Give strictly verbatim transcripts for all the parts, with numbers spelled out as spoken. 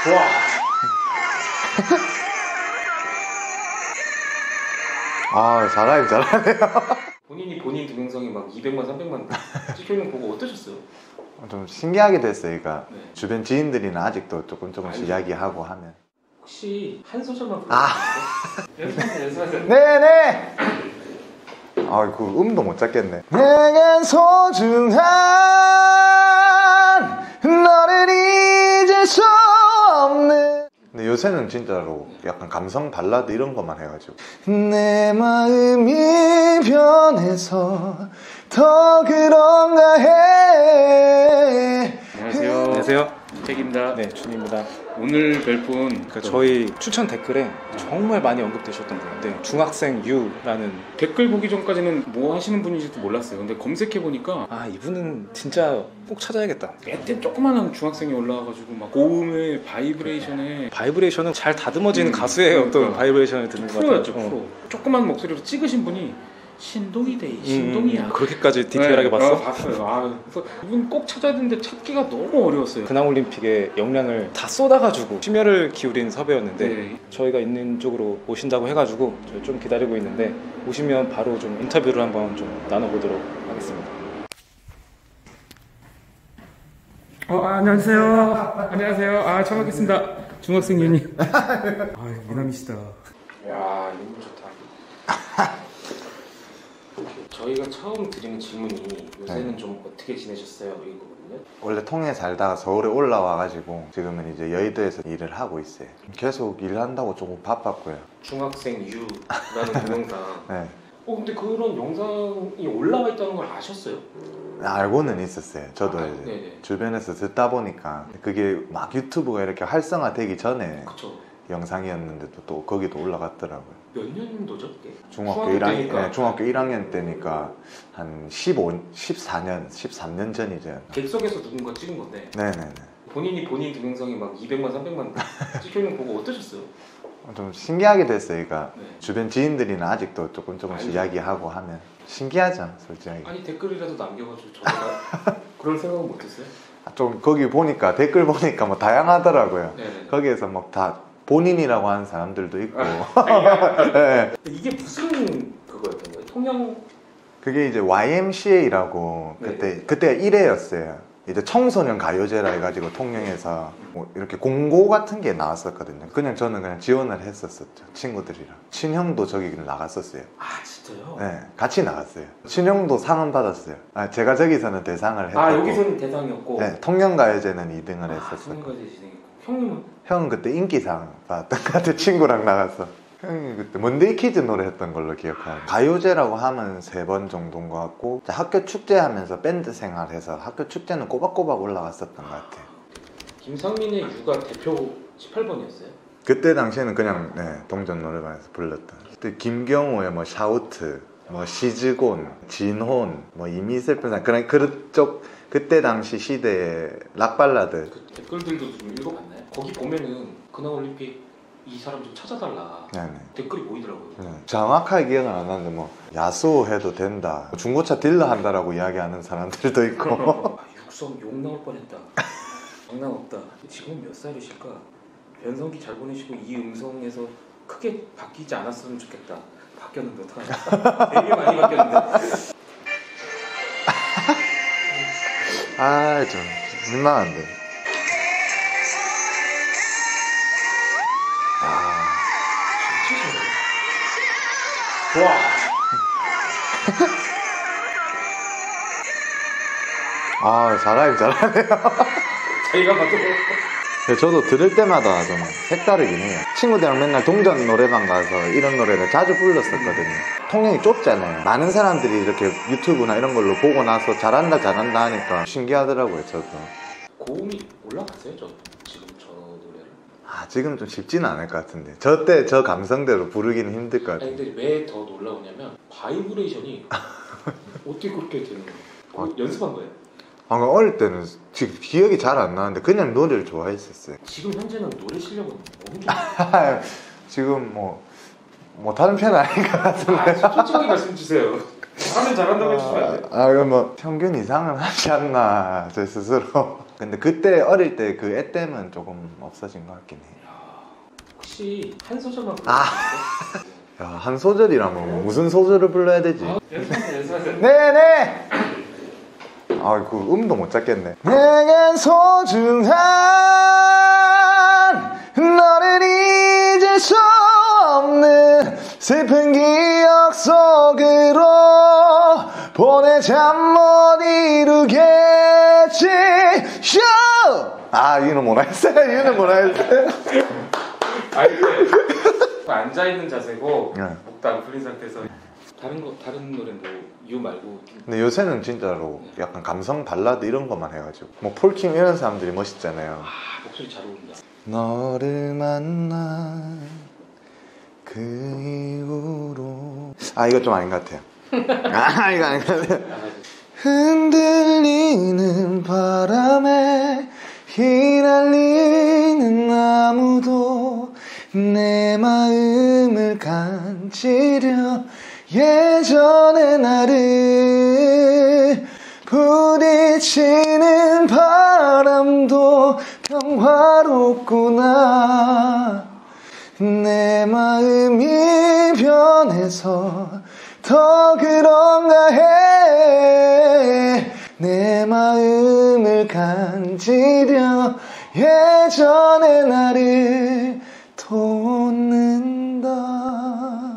와. 아, 잘하긴 잘하네요. 본인이 본인 동영상이 막 이백만, 삼백만 찍혀있는 거 보고 어떠셨어요? 좀 신기하게 됐어요. 그러니까 네. 주변 지인들이나 아직도 조금 조금씩 알죠. 이야기하고 하면. 혹시 한 소절만 아. 불러주세요. 연습하세요, 연습하세요. 네네. 아, 그 음도 못 잡겠네. 내겐 소중한 너를 잊을 수 없는. 근데 요새는 진짜로 약간 감성 발라드 이런 것만 해가지고 내 마음이 변해서 더 그런가 해. 안녕하세요. 안녕하세요. 책입니다. 네, 준입니다. 오늘 뵐분 그러니까 저희 추천 댓글에 정말 많이 언급되셨던 분인데 중학생 유라는 댓글 보기 전까지는 뭐 하시는 분인지도 몰랐어요. 근데 검색해보니까 아 이분은 진짜 꼭 찾아야겠다. 매때 조그만한 중학생이 올라와가지고 막 고음에 바이브레이션에 바이브레이션은 잘 다듬어지는 음, 가수의 어떤 그러니까. 바이브레이션을 듣는 것 같아요. 프로였죠, 프로. 조그만 목소리로 찍으신 분이 신동이대, 신동이야. 음, 그렇게까지 디테일하게 네, 봤어? 아, 봤어요. 아, 그래서 이분 꼭 찾아야 되는데 찾기가 너무 어려웠어요. 근황올림픽에 역량을 다 쏟아가지고 심혈을 기울인 섭외였는데 네. 저희가 있는 쪽으로 오신다고 해가지고 저희 좀 기다리고 있는데 오시면 바로 좀 인터뷰를 한번 좀 나눠보도록 하겠습니다. 어, 아, 안녕하세요. 안녕하세요. 아, 처음 뵙겠습니다. 중학생 유님. 아, 미남이시다. 야, 이거 좋다. 저희가 처음 드리는 질문이 요새는 네. 좀 어떻게 지내셨어요? 이거거든요. 원래 통에 살다가 서울에 올라와가지고 지금은 이제 여의도에서 일을 하고 있어요. 계속 일한다고 조금 바빴고요. 중학생 유라는 동영상. 네. 어, 근데 그런 영상이 올라와 있다는 걸 아셨어요? 알고는 있었어요. 저도 아, 이제 네네. 주변에서 듣다 보니까 그게 막 유튜브가 이렇게 활성화되기 전에 그쵸. 영상이었는데도 또 거기도 올라갔더라고요. 몇 년도죠, 그게? 중학교 중학교 일 학년, 때니까. 네, 중학교 일 학년 때니까 한 십오, 십사 년, 십삼 년 전이죠. 객석에서 누군가 찍은 건데 네네네. 본인이 본인 동영상이 막 이백만, 삼백만 찍혀있는 거 보고 어떠셨어요? 좀 신기하게 됐어요. 그러니까 네. 주변 지인들이나 아직도 조금 조금씩 알죠. 이야기하고 하면 신기하죠, 솔직하게. 아니 댓글이라도 남겨가지고 저희가 그럴 생각은 못했어요? 좀 거기 보니까 댓글 보니까 뭐 다양하더라고요. 네네. 거기에서 막 다 본인이라고 하는 사람들도 있고. 아, 네. 이게 무슨 그거였던 거예요? 통영. 그게 이제 와이엠씨에이라고 그때 네. 그때가 일 회였어요. 이제 청소년 가요제라 해가지고 통영에서 뭐 이렇게 공고 같은 게 나왔었거든요. 그냥 저는 그냥 지원을 했었었죠. 친구들이랑. 친형도 저기 나갔었어요. 아 진짜요? 네, 같이 나갔어요. 친형도 상은 받았어요. 아, 제가 저기서는 대상을 했고. 아 여기서는 대상이었고. 네, 통영가요제는 이 등을 아, 했었어요. 통영가요제 진행했고. 형님은? 형은 그때 인기상 받았던 것 같아. 친구랑 나갔어. 형이 그때 먼데이 키즈 노래 했던 걸로 기억하는데 가요제라고 하면 세 번 정도인 것 같고 학교 축제하면서 밴드 생활해서 학교 축제는 꼬박꼬박 올라갔었던 것 같아요. 김상민의 유가 대표 십팔 번이었어요? 그때 당시에는 그냥 네, 동전 노래방에서 불렀던. 그때 김경호의 뭐 샤우트, 뭐 시즈곤, 진혼, 뭐 이미슬픈 그런 그쪽 그때 당시 시대의 락 발라드. 그 댓글들도 좀 읽어봤나요? 거기 보면은 근황올림픽 이 사람 좀 찾아달라 네네. 댓글이 보이더라고요. 네. 정확하게 기억은 안 나는데 뭐 야수해도 된다, 중고차 딜러 한다라고 이야기하는 사람들도 있고. 아, 육성 욕 나올 뻔했다. 장난 없다. 지금 몇 살이실까? 변성기 잘 보내시고 이 음성에서 크게 바뀌지 않았으면 좋겠다. 바뀌었는데 어떡하냐. 되게 많이 바뀌었는데. 아, 좀 민망한데. 와. 아, 잘하긴 잘하네요. 자기가 봐도 근데 저도 들을 때마다 좀 색다르긴 해요. 친구들이랑 맨날 동전 노래방 가서 이런 노래를 자주 불렀었거든요. 통영이 좁잖아요. 많은 사람들이 이렇게 유튜브나 이런 걸로 보고 나서 잘한다 잘한다 하니까 신기하더라고요. 저도. 고음이 올라갔어요? 저 지금 저 노래를? 아, 지금 좀 쉽지는 않을 것 같은데 저 때 저 감성대로 부르기는 힘들 것 아니 같아요. 근데 왜 더 놀라우냐면 바이브레이션이 어떻게 그렇게 되는 거예요? 그거 아. 연습한 거예요? 아, 어릴 때는 지금 기억이 잘 안 나는데 그냥 노래를 좋아했었어요. 지금 현재는 노래 실력은 너무 좋아요. 지금 뭐 못하는 편은 아닌 것 같은데. 아, 솔직하게 말씀 주세요. 잘하면 잘한다고 해주시면 안 돼요? 아, 그럼 뭐 평균 이상은 하지 않나 제 스스로. 근데 그때 어릴 때 그 애땜은 조금 없어진 것 같긴 해. 혹시 한 소절만 아. 야, 한 소절이라면 무슨 소절을 불러야 되지? 아, 연습하세요, 연습하세요. 네네! 아, 그 음도 못 잡겠네. 내겐 소중한 너를 잊을 수 없는 슬픈 기억 속으로 보내 잠 못 이루겠지. 쇼! 아, 이거는 뭐라 했어요? 이거는 뭐라 했어요? 아니 근데 앉아 있는 자세고 네. 목도 안 풀린 상태에서 다른 거 다른 노래는 뭐 유 말고 좀 근데 요새는 진짜로 약간 감성 발라드 이런 것만 해가지고 뭐 폴킴 이런 사람들이 멋있잖아요. 아, 목소리 잘 어울린다. 너를 만난 그 이후로 아 이거 좀 아닌 것 같아요. 아 이거 아닌 것 같아요. 아, 맞아. 흔들리는 바람에 휘날리는 나무도 내 마음을 간지려 예전의 나를 부딪히는 바람도 평화롭구나. 내 마음이 변해서 더 그런가 해. 내 마음을 간지려 예전의 나를 돋는다.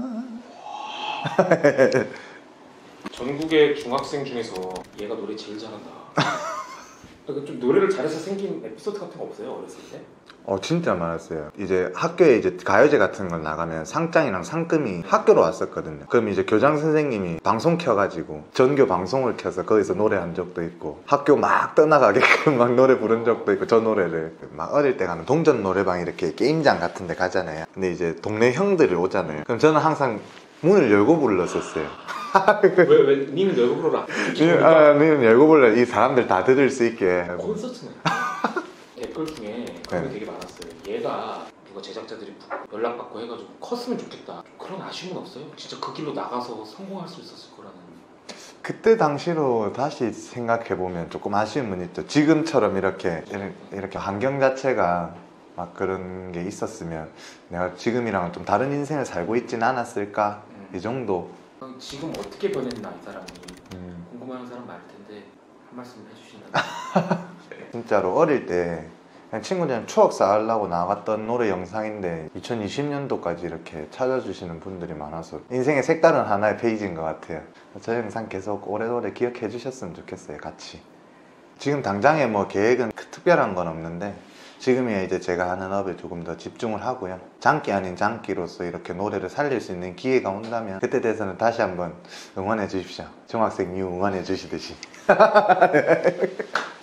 전국의 중학생 중에서 얘가 노래 제일 잘한다. 그러니까 좀 노래를 잘해서 생긴 에피소드 같은 거 없어요 어렸을 때? 어 진짜 많았어요. 이제 학교에 이제 가요제 같은 걸 나가면 상장이랑 상금이 학교로 왔었거든요. 그럼 이제 교장 선생님이 방송 켜가지고 전교 방송을 켜서 거기서 노래한 적도 있고 학교 막 떠나가게끔 막 노래 부른 적도 있고 저 노래를 막 어릴 때 가면 동전 노래방 이렇게 게임장 같은 데 가잖아요. 근데 이제 동네 형들이 오잖아요. 그럼 저는 항상 문을 열고 불렀었어요. 왜? 왜? 님은 열고 불러라. 아, 니는 열고 불러. 이 사람들 다 들을 수 있게. 콘서트네. 댓글 중에 그런 게 되게 많았어요. 얘가 누가 제작자들이 연락받고 해가지고 컸으면 좋겠다. 그런 아쉬움은 없어요? 진짜 그 길로 나가서 성공할 수 있었을 거라는. 그때 당시로 다시 생각해보면 조금 아쉬움은 있죠. 지금처럼 이렇게 이렇게 환경 자체가 막 그런 게 있었으면 내가 지금이랑은 좀 다른 인생을 살고 있진 않았을까? 음. 이 정도. 지금 어떻게 변했나 이 사람이 음. 궁금해하는 사람 많을 텐데 한 말씀 해주신다면. 진짜로 어릴 때 그냥 친구들이랑 추억 쌓으려고 나갔던 노래 영상인데 이천이십 년도까지 이렇게 찾아주시는 분들이 많아서 인생의 색다른 하나의 페이지인 것 같아요. 저 영상 계속 오래오래 기억해 주셨으면 좋겠어요. 같이. 지금 당장에 뭐 계획은 특별한 건 없는데 지금이야 이제 제가 하는 업에 조금 더 집중을 하고요. 장기 아닌 장기로서 이렇게 노래를 살릴 수 있는 기회가 온다면 그때 대해서는 다시 한번 응원해 주십시오. 중학생 유 응원해 주시듯이.